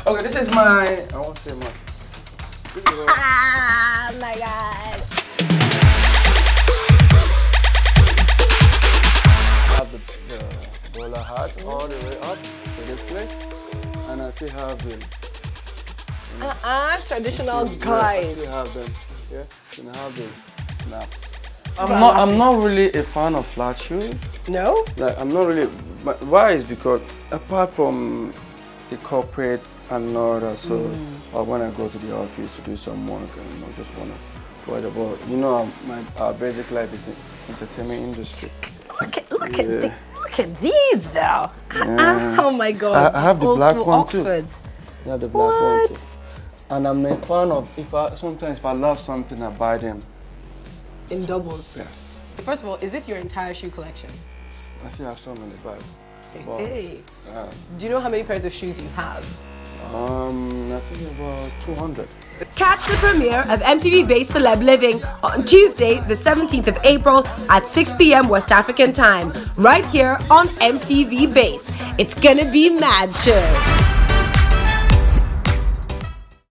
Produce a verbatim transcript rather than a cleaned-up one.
Okay, this is my. I won't say much. This is ah, my God. I have the, the bowler hat all the way up to this place, and I still have the. You know, uh-uh, traditional still, guys. Yeah, I still have them. Yeah, and I have the snap. I'm not. I'm not really a fan of flat shoes. No. Like I'm not really. Why is because apart from the corporate and all that, so mm. or when I go to the office to do some work and you know just wanna what about you know my our basic life is in entertainment industry. Look at look yeah. at the, look at these though. Yeah. Oh my God. I, I have the black one Oxfords. too. Yeah, the black what? one too. And I'm a fan of if I sometimes if I love something I buy them. In doubles? Yes. First of all, is this your entire shoe collection? I still have some in the bag. Hey. Uh, Do you know how many pairs of shoes you have? Um, I think about two hundred. Catch the premiere of M T V Base Celeb Living on Tuesday, the seventeenth of April at six p m West African time, right here on M T V Base. It's gonna be mad sure.